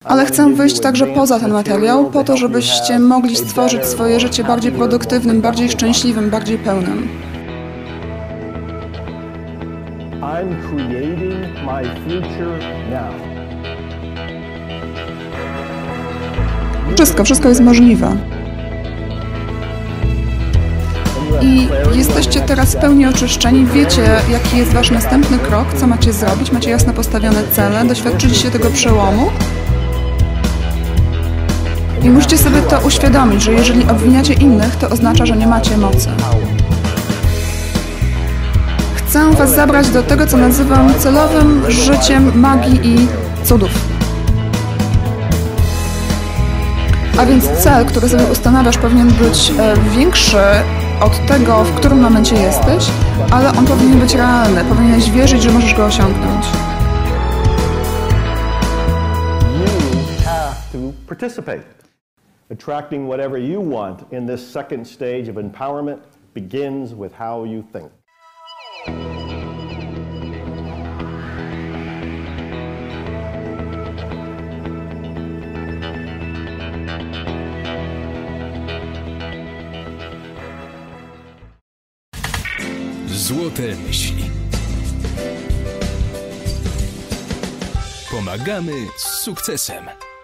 Ale chcę wyjść także poza ten materiał, po to, żebyście mogli stworzyć swoje życie bardziej produktywnym, bardziej szczęśliwym, bardziej pełnym. Wszystko jest możliwe. I jesteście teraz w pełni oczyszczeni, wiecie, jaki jest wasz następny krok, co macie zrobić, macie jasno postawione cele, doświadczyliście tego przełomu. I musicie sobie to uświadomić, że jeżeli obwiniacie innych, to oznacza, że nie macie mocy. Chcę was zabrać do tego, co nazywam celowym życiem magii i cudów. A więc cel, który sobie ustanawiasz, powinien być większy od tego, w którym momencie jesteś, ale on powinien być realny, powinieneś wierzyć, że możesz go osiągnąć. Attracting whatever you want in this second stage of empowerment begins with how you think. Złote myśli. Pomagamy z sukcesem.